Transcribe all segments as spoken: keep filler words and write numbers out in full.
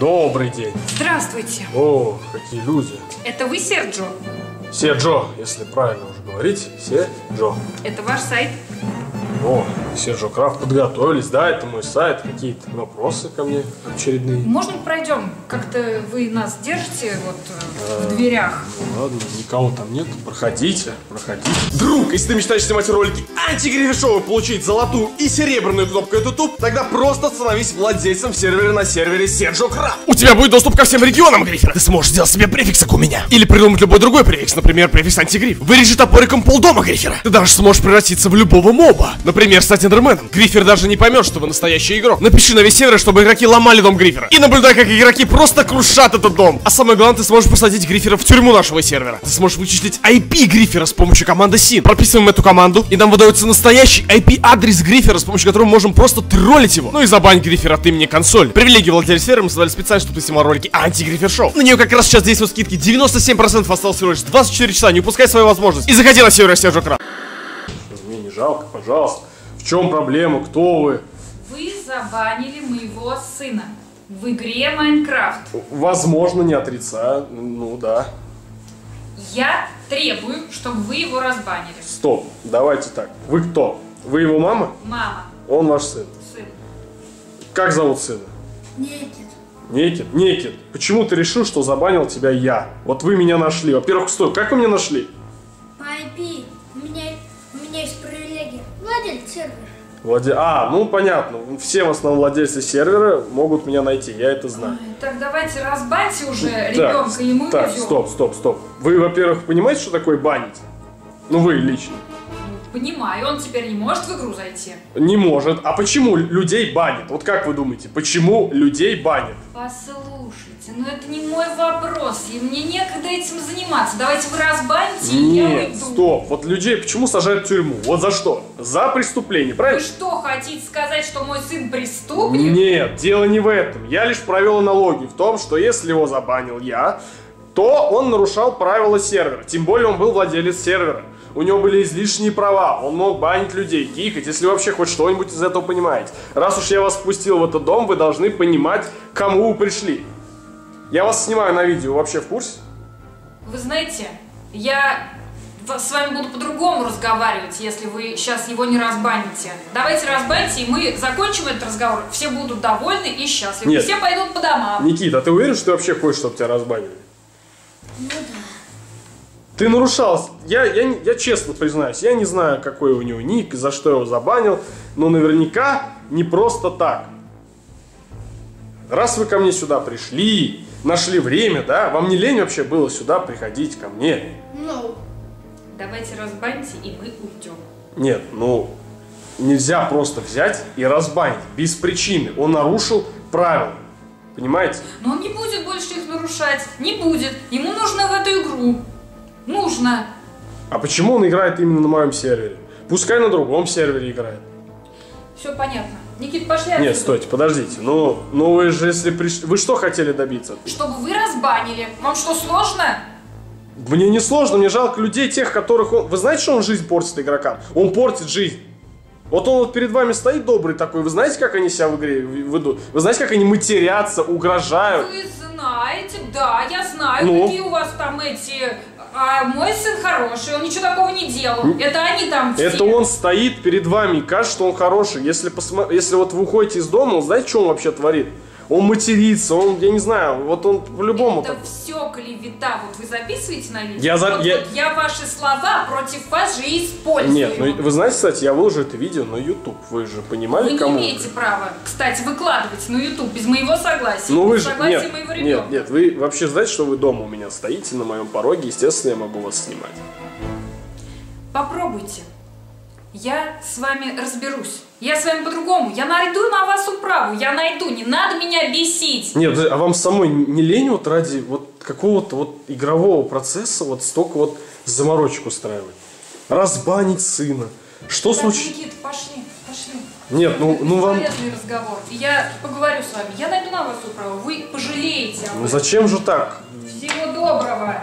Добрый день. Здравствуйте. О, какие люди. Это вы, Серджо? Серджо, если правильно уже говорить. Серджо. Это ваш сайт? О, Серджо Крафт подготовились, да, это мой сайт. Какие-то вопросы ко мне очередные. Можно пройдем? Как-то вы нас держите вот э, в дверях. Ну ладно, никого там нет. Проходите, проходите. Друг, если ты мечтаешь снимать ролики антигрифи-шоу, получить золотую и серебряную кнопку YouTube, тогда просто становись владельцем сервера на сервере Серджо Крафт. У тебя будет доступ ко всем регионам грифера. Ты сможешь сделать себе префикс, как у меня. Или придумать любой другой префикс, например, префикс антигриф. Вырежи топориком полдома грифера. Ты даже сможешь превратиться в любого моба. Например, стать эндерменом. Грифер даже не поймет, что вы настоящий игрок. Напиши на весь сервер, чтобы игроки ломали дом грифера. И наблюдай, как игроки просто крушат этот дом. А самое главное, ты сможешь посадить грифера в тюрьму нашего сервера. Ты сможешь вычислить ай пи грифера с помощью команды син. Прописываем эту команду, и нам выдается настоящий ай пи-адрес грифера, с помощью которого мы можем просто троллить его. Ну и забанить грифера от имени консоль. Привилегии владельца сервера мы создали специально, чтобы ты снимал ролики антигрифер-шоу. На нее как раз сейчас действуют скидки девяносто семь процентов, осталось всего лишь двадцать четыре часа. Не упускай свою возможность. И заходи на сервер Серджо Крафт. Мне не жалко, пожалуйста. В чем проблема? Кто вы? Вы забанили моего сына в игре Майнкрафт. Возможно, не отрицаю. Ну да. Я требую, чтобы вы его разбанили. Стоп, давайте так. Вы кто? Вы его мама? Мама. Он ваш сын. Сын. Как зовут сына? Некит. Некит, Некит. Почему ты решил, что забанил тебя я? Вот вы меня нашли. Во-первых, стой, как вы меня нашли? По ай пи. У меня, у меня есть привилегия. Владелец сервера. Владе... А, ну понятно. Все в основном владельцы сервера могут меня найти, я это знаю. Ой, так давайте разбаньте уже Так, ребенка, ему Так, уйдем. стоп, стоп, стоп. Вы, во-первых, понимаете, что такое банить? Ну вы лично. Понимаю, он теперь не может в игру зайти. Не может. А почему людей банят? Вот как вы думаете, почему людей банят? Послушайте, ну это не мой вопрос, и мне некогда этим заниматься. Давайте вы разбаните, и я Нет, уйду. стоп. Вот людей почему сажают в тюрьму? Вот за что? За преступление, Вы правильно? что, хотите сказать, что мой сын преступник? Нет, дело не в этом. Я лишь провел аналогию в том, что если его забанил я, то он нарушал правила сервера. Тем более он был владелец сервера. У него были излишние права, он мог банить людей, кикать, если вы вообще хоть что-нибудь из этого понимаете. Раз уж я вас впустил в этот дом, вы должны понимать, к кому вы пришли. Я вас снимаю на видео, вообще в курсе? Вы знаете, я с вами буду по-другому разговаривать, если вы сейчас его не разбаните. Давайте разбаните, и мы закончим этот разговор, все будут довольны и счастливы. Нет. Все пойдут по домам. Никита, а ты уверен, что ты вообще хочешь, чтобы тебя разбанили? Ну да. Ты нарушал, я, я, я честно признаюсь, я не знаю, какой у него ник, за что его забанил, но наверняка не просто так. Раз вы ко мне сюда пришли, нашли время, да, вам не лень вообще было сюда приходить ко мне? Ну. Давайте разбаните, и мы уйдем. Нет, ну, нельзя просто взять и разбанить без причины, он нарушил правила, понимаете? Но он не будет больше их нарушать, не будет, ему нужно в эту игру. Нужно. А почему он играет именно на моем сервере? Пускай на другом сервере играет. Все понятно. Никит, пошли отсюда. Нет, стойте, подождите. Ну, ну вы же если пришли... Вы что хотели добиться? Чтобы вы разбанили. Вам что, сложно? Мне не сложно, мне жалко людей, тех, которых он... Вы знаете, что он жизнь портит игрокам? Он портит жизнь. Вот он вот перед вами стоит добрый такой. Вы знаете, как они себя в игре ведут? Вы знаете, как они матерятся, угрожают? Вы знаете, да, я знаю, Ну? какие у вас там эти... А мой сын хороший, он ничего такого не делал. Это они там все. Это он стоит перед вами и кажется, что он хороший. Если, посмо... Если вот вы уходите из дома, он знаете, что он вообще творит? Он матерится, он, я не знаю, вот он по-любому... Это так... все клевета. Вот вы записываете на видео? Я за- вот, я- вот я ваши слова против вас же использую. Нет, ну вы знаете, кстати, я выложу это видео на YouTube. Вы же понимали, Вы не кому? имеете права, кстати, выкладывать на YouTube без моего согласия. Ну вы без же... согласия Нет, моего нет, ребенка. нет, вы вообще знаете, что вы дома у меня стоите на моем пороге, естественно, я могу вас снимать. Попробуйте. Я с вами разберусь. Я с вами по-другому. Я найду на вас управу. Я найду. Не надо меня бесить. Нет, а вам самой не лень вот ради вот какого-то вот игрового процесса вот столько вот заморочек устраивать? Разбанить сына. Что Так, случилось? Никита, пошли, пошли. Нет, ну, ну вам... Бесполезный разговор. И я поговорю с вами. Я найду на вас управу. Вы пожалеете об Ну этом. зачем же так? Всего доброго.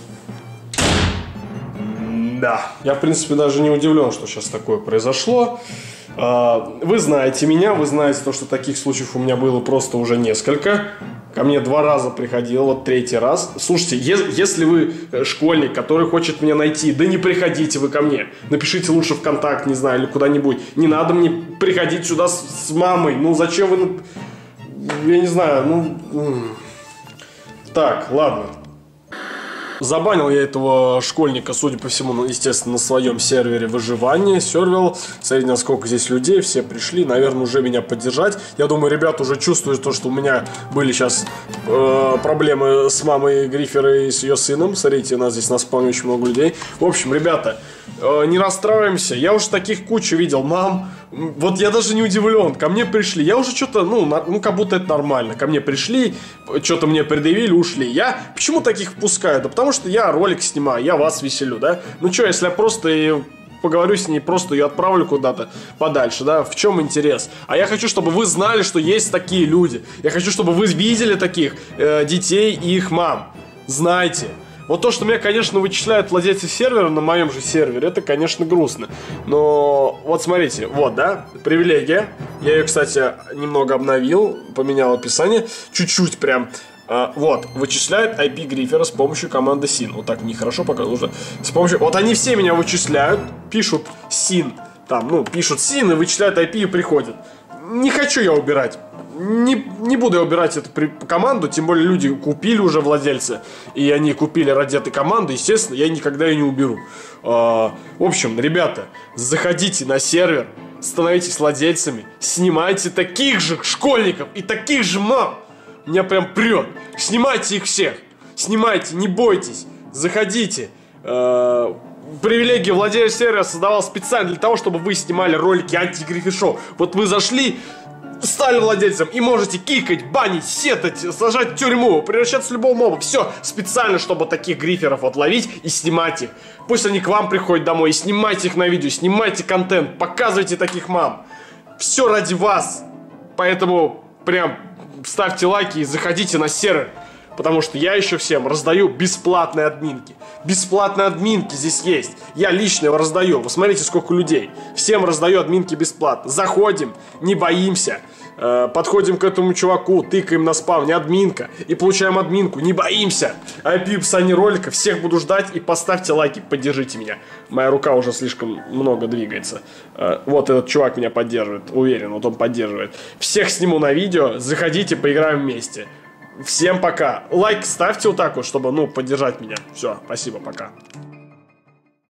Да. Я, в принципе, даже не удивлен, что сейчас такое произошло. Вы знаете меня, вы знаете то, что таких случаев у меня было просто уже несколько. ко мне два раза приходил, вот третий раз. Слушайте, е- если вы школьник, который хочет меня найти, да не приходите вы ко мне. Напишите лучше ВКонтакт, не знаю, или куда-нибудь. Не надо мне приходить сюда с, с мамой. Ну, зачем вы... Я не знаю, ну... Так, ладно. Забанил я этого школьника, судя по всему, естественно, на своем сервере выживания. Сервер, смотрите, сколько здесь людей, все пришли, наверное, уже меня поддержать. Я думаю, ребята уже чувствуют то, что у меня были сейчас э, проблемы с мамой Грифера и с ее сыном. Смотрите, у нас здесь на спауне очень много людей. В общем, ребята, э, не расстраиваемся. Я уже таких кучу видел, мам. Вот я даже не удивлен, ко мне пришли, я уже что-то, ну, на, ну, как будто это нормально. Ко мне пришли, что-то мне предъявили, ушли. Я почему таких впускаю? Да потому что я ролик снимаю, я вас веселю, да? Ну что, если я просто поговорю с ней, просто ее отправлю куда-то подальше, да? В чем интерес? А я хочу, чтобы вы знали, что есть такие люди. Я хочу, чтобы вы видели таких э, детей и их мам. Знайте. Вот то, что меня, конечно, вычисляют владельцы сервера на моем же сервере, это, конечно, грустно. Но вот смотрите, вот, да, привилегия. Я ее, кстати, немного обновил, поменял описание. Чуть-чуть прям. А, вот, вычисляют ай пи Грифера с помощью команды син. Вот так нехорошо пока уже. С помощью... Вот они все меня вычисляют, пишут син. Там, ну, пишут син и вычисляют ай пи и приходят. Не хочу я убирать. Не, не буду я убирать эту при, команду, тем более люди купили уже владельцы, и они купили ради этой команды, естественно, я никогда ее не уберу. А, в общем, ребята, заходите на сервер, становитесь владельцами, снимайте таких же школьников и таких же мам. Меня прям прет. Снимайте их всех, снимайте, не бойтесь, заходите. А, привилегия владельца сервера создавал специально для того, чтобы вы снимали ролики антигрифер шоу. Вот вы зашли, стали владельцем и можете кикать, банить, сетать, сажать в тюрьму, превращаться в любого моба. Все специально, чтобы таких гриферов отловить и снимать их. Пусть они к вам приходят домой и снимайте их на видео, снимайте контент, показывайте таких мам. Все ради вас. Поэтому прям ставьте лайки и заходите на сервер. Потому что я еще всем раздаю бесплатные админки. Бесплатные админки здесь есть. Я лично его раздаю. Вы смотрите, сколько людей. Всем раздаю админки бесплатно. Заходим, не боимся. Э, подходим к этому чуваку, тыкаем на спавне админка. И получаем админку, не боимся. ай пи в описании ролика. Всех буду ждать. И поставьте лайки, поддержите меня. Моя рука уже слишком много двигается. Э, вот этот чувак меня поддерживает. Уверен, вот он поддерживает. Всех сниму на видео. Заходите, поиграем вместе. Всем пока. Лайк ставьте вот так вот, чтобы, ну, поддержать меня. Все, спасибо, пока.